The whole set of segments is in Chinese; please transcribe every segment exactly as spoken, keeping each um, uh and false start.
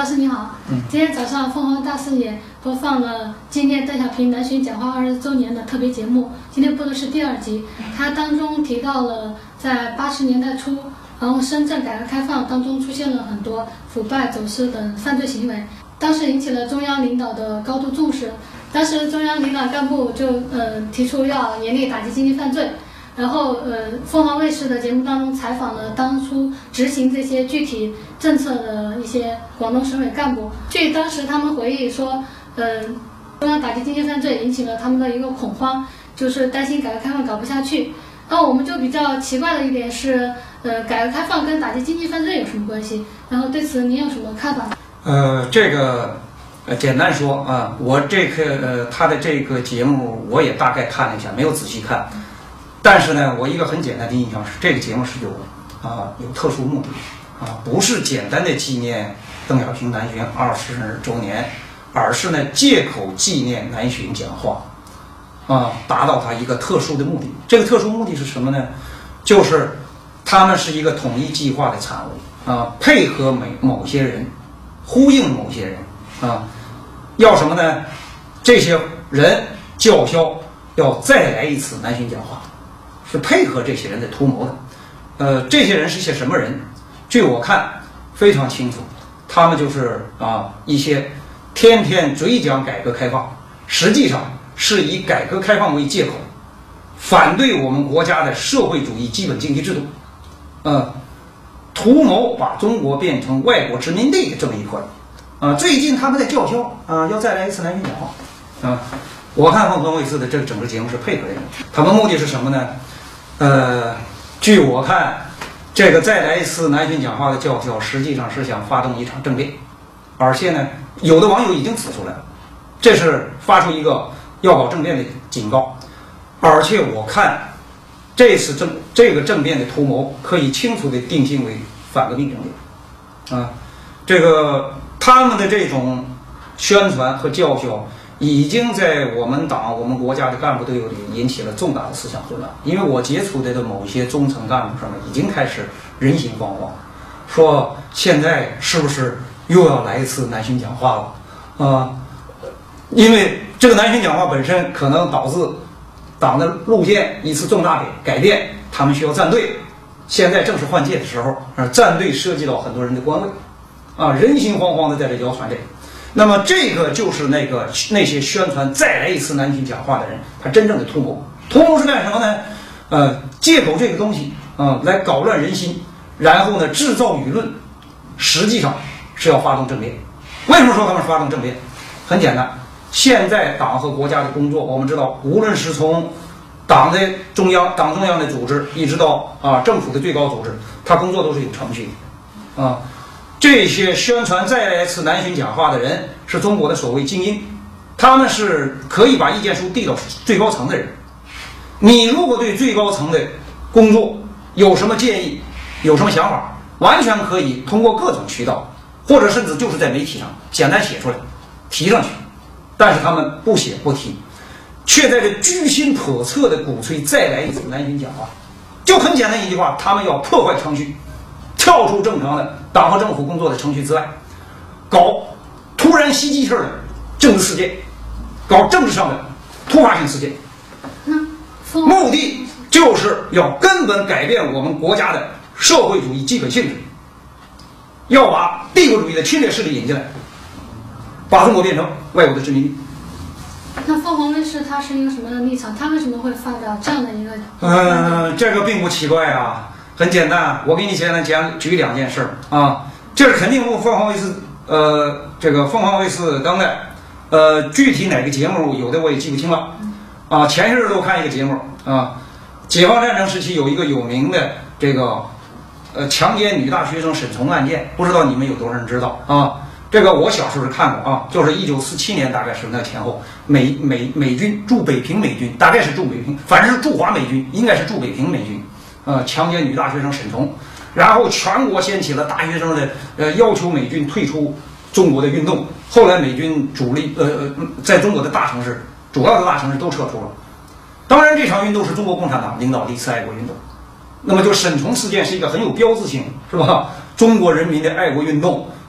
师你好，嗯、今天早上凤凰大视野播放了纪念邓小平南巡讲话二十周年的特别节目，今天播的是第二集，它当中提到了在八十年代初，然后深圳改革开放当中出现了很多腐败、走私等犯罪行为，当时引起了中央领导的高度重视，当时中央领导干部就呃提出要严厉打击经济犯罪。然后，呃，凤凰卫视的节目当中采访了当初执行这些具体政策的一些广东省委干部。据当时他们回忆说，呃，中央打击经济犯罪引起了他们的一个恐慌，就是担心改革开放搞不下去。那我们就比较奇怪的一点是，呃，改革开放跟打击经济犯罪有什么关系？然后对此您有什么看法？ 呃，这个，呃，简单说啊，我这个呃他的这个节目我也大概看了一下，没有仔细看。但是呢，我一个很简单的印象是，这个节目是有啊有特殊目的啊，不是简单的纪念邓小平南巡二十周年，而是呢借口纪念南巡讲话啊，达到它一个特殊的目的。这个特殊目的是什么呢？就是他们是一个统一计划的产物啊，配合某某些人，呼应某些人啊，要什么呢？这些人叫嚣要再来一次南巡讲话。是配合这些人的图谋的，呃，这些人是些什么人？据我看非常清楚，他们就是啊一些天天嘴讲改革开放，实际上是以改革开放为借口，反对我们国家的社会主义基本经济制度，呃，图谋把中国变成外国殖民地的这么一块。啊，最近他们在叫嚣啊，要再来一次南巡讲话啊。我看凤凰卫视的这个整个节目是配合这个，他们目的是什么呢？呃，据我看，这个再来一次南巡讲话的叫嚣，实际上是想发动一场政变，而且呢，有的网友已经指出来了，这是发出一个要搞政变的警告，而且我看这次政这个政变的图谋可以清楚地定性为反革命政变，啊，这个他们的这种宣传和叫嚣。已经在我们党、我们国家的干部队伍里引起了重大的思想混乱，因为我接触的的某些中层干部上面已经开始人心惶惶，说现在是不是又要来一次南巡讲话了？啊、呃，因为这个南巡讲话本身可能导致党的路线一次重大的改变，他们需要站队。现在正是换届的时候，啊，站队涉及到很多人的官位，啊，人心惶惶的在这谣传这个。那么这个就是那个那些宣传再来一次南巡讲话的人，他真正的图谋，图谋是干什么呢？呃，借口这个东西啊、呃，来搞乱人心，然后呢制造舆论，实际上是要发动政变。为什么说他们发动政变？很简单，现在党和国家的工作，我们知道，无论是从党的中央、党中央的组织，一直到啊政府的最高组织，他工作都是有程序的啊。这些宣传再来一次南巡讲话的人是中国的所谓精英，他们是可以把意见书递到最高层的人。你如果对最高层的工作有什么建议，有什么想法，完全可以通过各种渠道，或者甚至就是在媒体上简单写出来，提上去。但是他们不写不提，却在这居心叵测的鼓吹再来一次南巡讲话。就很简单一句话，他们要破坏程序，跳出正常的党和政府工作的程序之外，搞突然袭击式的政治事件，搞政治上的突发性事件，目的就是要根本改变我们国家的社会主义基本性质，要把帝国主义的侵略势力引进来，把中国变成外国的殖民地。 那凤凰卫视它是一个什么样的立场？它为什么会发表这样的一个？ 呃，这个并不奇怪啊。很简单，我给你简单讲举两件事啊，这是肯定凤凰卫视呃这个凤凰卫视登的，呃具体哪个节目有的我也记不清了啊。前些日子我看一个节目啊，解放战争时期有一个有名的这个呃强奸女大学生沈从案件，不知道你们有多少人知道啊？这个我小时候是看过啊，就是一九四七年大概是那前后，美美美军驻北平美军，大概是驻北平，反正是驻华美军，应该是驻北平美军。呃，强奸女大学生沈从，然后全国掀起了大学生的呃要求美军退出中国的运动。后来美军主力呃呃在中国的大城市，主要的大城市都撤出了。当然，这场运动是中国共产党领导的一次爱国运动。那么，就沈从事件是一个很有标志性，是吧？中国人民的爱国运动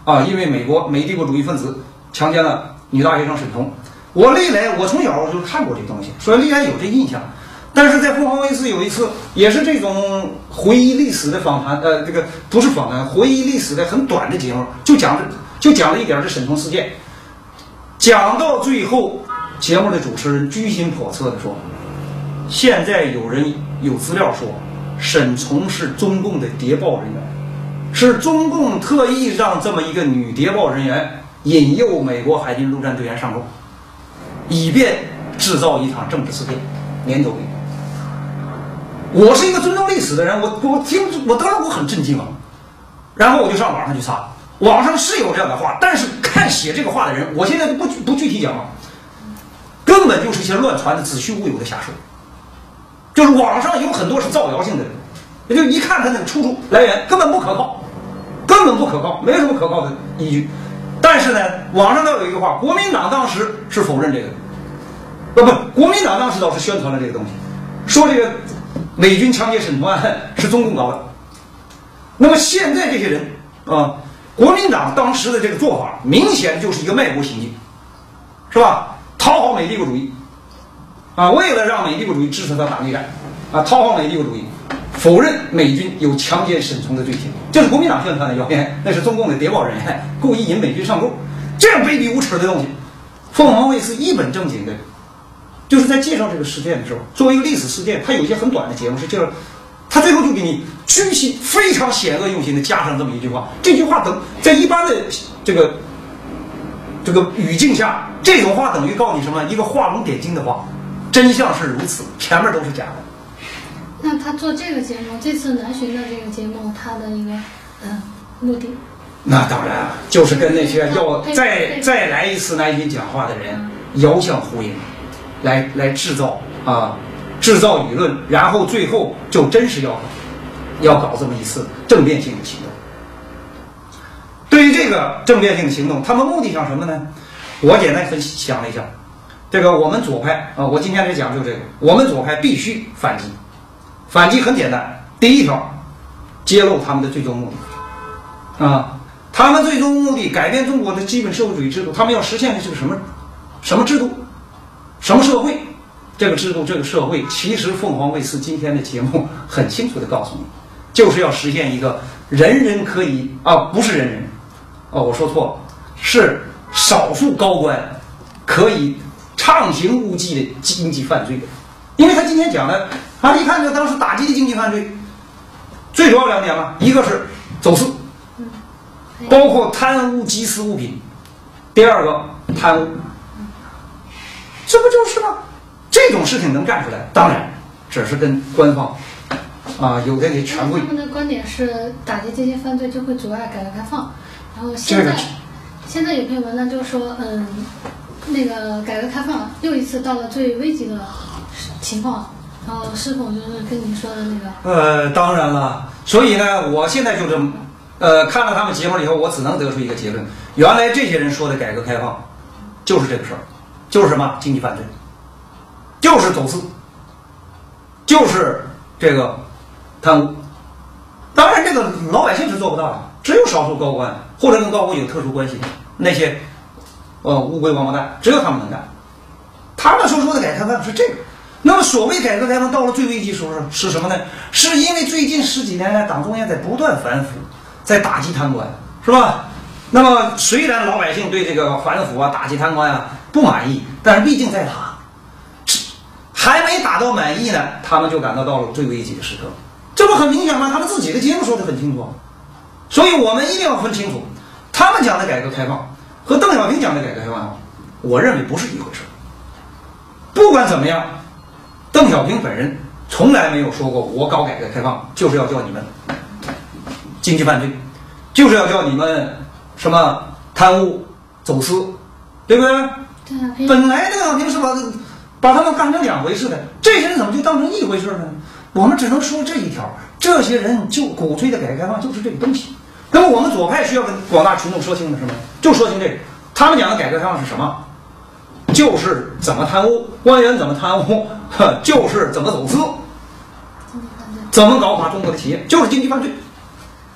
啊，因为美国美帝国主义分子强奸了女大学生沈彤。我历来我从小就看过这东西，所以历来有这印象。但是在凤凰卫视有一次，也是这种回忆历史的访谈，呃，这个不是访谈，回忆历史的很短的节目，就讲就讲了一点这沈彤事件。讲到最后，节目的主持人居心叵测的说：“现在有人有资料说，沈彤是中共的谍报人员，是中共特意让这么一个女谍报人员引诱美国海军陆战队员上钩，以便制造一场政治事件，撵走你。”我是一个尊重历史的人，我我听我当时我很震惊啊，然后我就上网上去查，网上是有这样的话，但是看写这个话的人，我现在不不具体讲了，根本就是一些乱传的子虚乌有的瞎说，就是网上有很多是造谣性的人，也就一看他那个出处来源根本不可靠，根本不可靠，没有什么可靠的依据。但是呢，网上倒有一个话，国民党当时是否认这个，不不，国民党当时倒是宣传了这个东西，说这个美军强奸沈彤案是中共搞的。那么现在这些人啊，国民党当时的这个做法，明显就是一个卖国行径，是吧？讨好美帝国主义啊，为了让美帝国主义支持他打内战啊，讨好美帝国主义，否认美军有强奸沈彤的罪行，这是国民党宣传的谣言，那是中共的谍报人员故意引美军上钩，这样卑鄙无耻的东西，凤凰卫视一本正经的。就是在介绍这个事件的时候，作为一个历史事件，它有一些很短的节目是介绍，他最后就给你居心非常险恶用心的加上这么一句话。这句话等在一般的这个这个语境下，这种话等于告诉你什么？一个画龙点睛的话，真相是如此，前面都是假的。 那他做这个节目，这次南巡的这个节目，他的一个呃目的？ 那当然啊，就是跟那些要再再来一次南巡讲话的人遥相呼应。来来制造啊，制造舆论，然后最后就真是要要搞这么一次政变性的行动。对于这个政变性的行动，他们目的想什么呢？我简单分析想了一下，这个我们左派啊，我今天来讲就这个，我们左派必须反击。反击很简单，第一条，揭露他们的最终目的啊，他们最终目的改变中国的基本社会主义制度，他们要实现的是个什么什么制度？什么社会？这个制度，这个社会，其实凤凰卫视今天的节目很清楚地告诉你，就是要实现一个人人可以啊，不是人人，哦，我说错了，是少数高官可以畅行无忌的经济犯罪的。因为他今天讲的，啊，一看就当时打击的经济犯罪，最主要两点嘛，一个是走私，包括贪污缉私物品；第二个贪污。这不就是吗？这种事情能干出来，当然只是跟官方啊有这个权贵。 他们的观点是打击这些犯罪就会阻碍改革开放，然后现在、这个、现在有篇文章就说，嗯，那个改革开放又一次到了最危急的情况，然后是否就是跟你说的那个？ 呃，当然了，所以呢，我现在就这么，呃，看了他们节目以后，我只能得出一个结论：原来这些人说的改革开放就是这个事儿。就是什么经济犯罪，就是走私，就是这个贪污。当然，这个老百姓是做不到的，只有少数高官或者跟高官有特殊关系那些呃乌龟王八蛋，只有他们能干。他们所说的改革开放是这个。那么，所谓改革开放到了最危急时候是什么呢？是因为最近十几年来，党中央在不断反腐，在打击贪官，是吧？那么，虽然老百姓对这个反腐啊、打击贪官啊不满意，但是毕竟在打，还没打到满意呢，他们就感到到了最危急的时刻。这不很明显吗？他们自己的节目说得很清楚，所以我们一定要分清楚，他们讲的改革开放和邓小平讲的改革开放，我认为不是一回事。不管怎么样，邓小平本人从来没有说过我搞改革开放就是要叫你们经济犯罪，就是要叫你们什么贪污走私，对不对？ 对啊， 本来邓小平是把把他们干成两回事的，这些人怎么就当成一回事呢？我们只能说这一条，这些人就鼓吹的改革开放就是这个东西。那么我们左派需要跟广大群众说清的是什么？就说清这个，他们讲的改革开放是什么？就是怎么贪污，官员怎么贪污，就是怎么走私，怎么搞垮中国的企业，就是经济犯罪。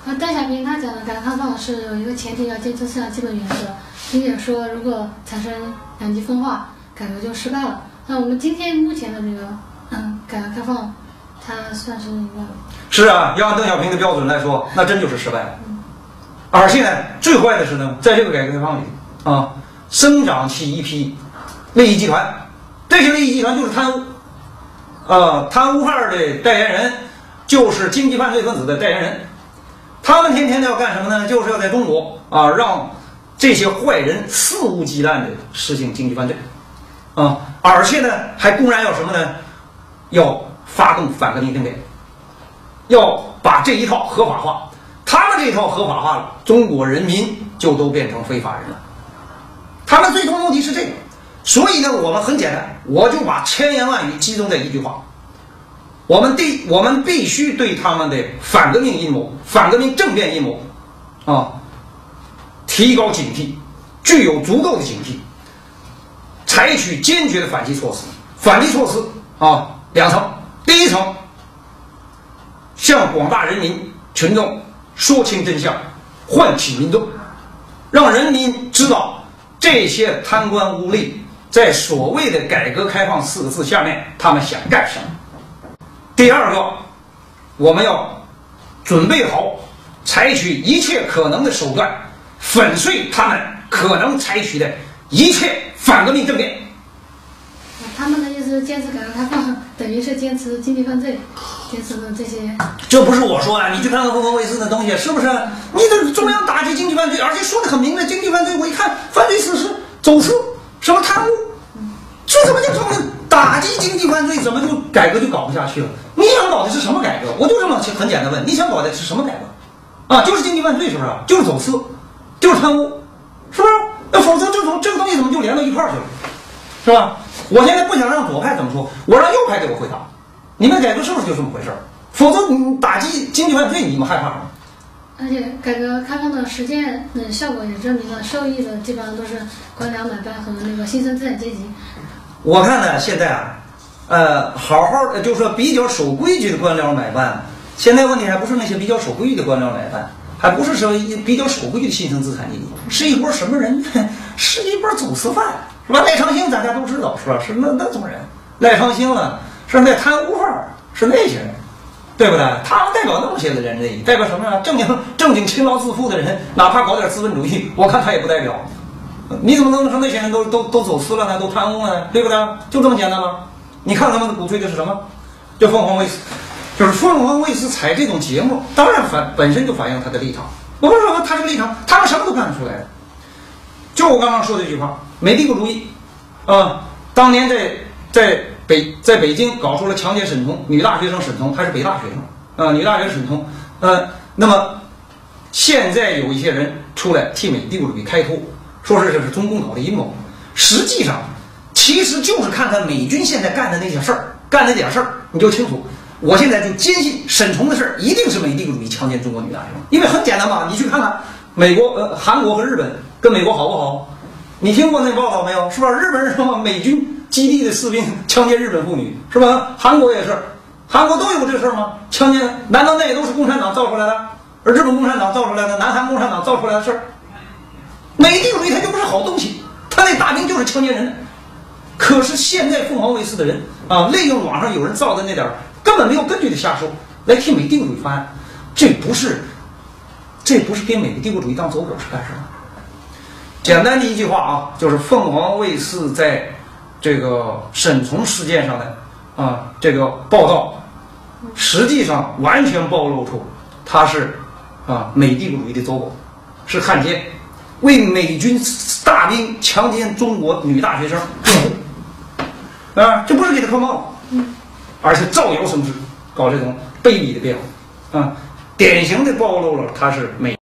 呃，邓小平他讲的改革开放是有一个前提，要坚持四项基本原则，并且说如果产生两极分化，改革就失败了。那我们今天目前的这个嗯改革开放，它算是一个是啊，要按邓小平的标准来说，那真就是失败了。嗯、而且呢，最坏的是呢，在这个改革开放里啊，生长起一批利益集团，这些利益集团就是贪污，呃，贪污犯的代言人，就是经济犯罪分子的代言人。他们天天的要干什么呢？就是要在中国啊，让这些坏人肆无忌惮的实行经济犯罪，啊，而且呢，还公然要什么呢？要发动反革命政变，要把这一套合法化。他们这一套合法化了，中国人民就都变成非法人了。他们最终目的是这个，所以呢，我们很简单，我就把千言万语集中在一句话。我们必我们必须对他们的反革命阴谋、反革命政变阴谋，啊，提高警惕，具有足够的警惕，采取坚决的反击措施。反击措施啊，两层：第一层，向广大人民群众说清真相，唤起民众，让人民知道这些贪官污吏在所谓的改革开放四个字下面，他们想干什么。第二个，我们要准备好采取一切可能的手段，粉碎他们可能采取的一切反革命政变。 他们的意思是坚持改革开放，等于是坚持经济犯罪，坚持的这些。 这不是我说啊，你去看看凤凰卫视的东西，是不是？你这中央打击经济犯罪，而且说的很明白，经济犯罪我一看，犯罪事实、走私、什么贪污，这怎么就成了？打击经济犯罪怎么就改革就搞不下去了？你想搞的是什么改革？我就这么很简单问，你想搞的是什么改革？啊，就是经济犯罪，是不是？就是走私，就是贪污，是不是？那否则这种这个东西怎么就连到一块儿去了？是吧？我现在不想让左派怎么说，我让右派给我回答。你们改革是不是就这么回事？否则你打击经济犯罪，你们害怕什么？ 而且改革开放的实践的效果也证明了，受益的基本上都是官僚买办和那个新生资产阶级。 我看呢，现在啊，呃，好好的，就是说比较守规矩的官僚买办，现在问题还不是那些比较守规矩的官僚买办，还不是说比较守规矩的新生资产阶级，是一波什么人？是一波走私犯，是吧？赖昌星大家都知道，是吧？是那那种人，赖昌星了，是那贪污犯，是那些人，对不对？他们代表那么些的人，这代表什么呀？正经正经勤劳致富的人，哪怕搞点资本主义，我看他也不代表。你怎么能说那些人都都都走私了呢？都贪污了，对不对？就这么简单吗？你看他们鼓吹的是什么？就凤凰卫视，就是凤凰卫视采这种节目，当然反本身就反映他的立场。我不是说他这个立场，他们什么都看得出来的。就我刚刚说的这句话，美帝国主义，啊、呃，当年在在北在北京搞出了强奸沈从，女大学生沈从，还是北大学生啊、呃，女大学生沈从，呃，那么现在有一些人出来替美帝国主义开脱。说是这是中共搞的阴谋，实际上其实就是看看美军现在干的那些事儿，干那点事儿，你就清楚。我现在就坚信沈从的事儿一定是美帝国主义强奸中国女大学生，因为很简单嘛，你去看看美国、呃韩国和日本跟美国好不好？你听过那报道没有？是吧？日本人说美军基地的士兵强奸日本妇女，是吧？韩国也是，韩国都有这事儿吗？强奸？难道那也都是共产党造出来的？而日本共产党造出来的，南韩共产党造出来的事儿？美帝国主义它就不是好东西，他那大兵就是强奸人的。可是现在凤凰卫视的人啊，利用网上有人造的那点根本没有根据的瞎说，来替美帝国主义翻案，这不是，这不是给美帝国主义当走狗是干什么？简单的一句话啊，就是凤凰卫视在这个沈从事件上的啊这个报道，实际上完全暴露出他是啊美帝国主义的走狗，是汉奸。为美军大兵强奸中国女大学生辩护，啊，这不是给他扣帽子，而且造谣生事，搞这种卑鄙的辩护，啊，典型的暴露了他是美。